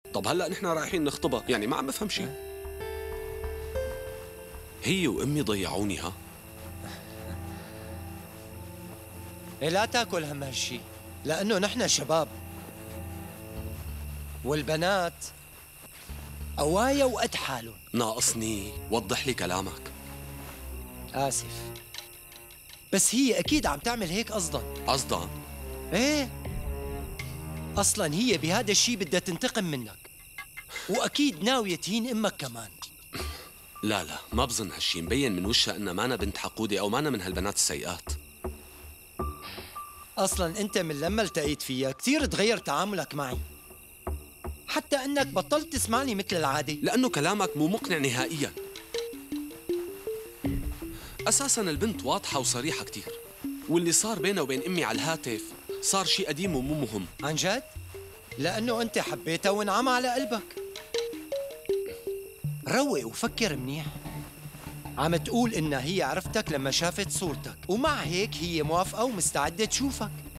طب هلأ نحن رايحين نخطبها، يعني ما عم بفهم شيء. هي وأمي ضيعوني ها. إيه لا تاكل هم هالشي، لأنه نحن شباب والبنات قوايا وقد حالهم. ناقصني وضح لي كلامك. آسف، بس هي أكيد عم تعمل هيك قصدا. قصدا؟ إيه، أصلا هي بهذا الشي بدها تنتقم منك، وأكيد ناوية تهين أمك كمان. لا لا، ما بظن هالشي، مبين من وشها إنها مانا بنت حقودة أو مانا من هالبنات السيئات. أصلا أنت من لما التقيت فيها كثير تغير تعاملك معي، حتى أنك بطلت تسمعني مثل العادة. لأنه كلامك مو مقنع نهائياً. أساساً البنت واضحة وصريحة كتير، واللي صار بينها وبين أمي على الهاتف صار شي قديم ومو مهم. عن جد؟ لأنه أنت حبيتها وانعم على قلبك. روق وفكر منيح. عم تقول إنها هي عرفتك لما شافت صورتك، ومع هيك هي موافقة ومستعدة تشوفك.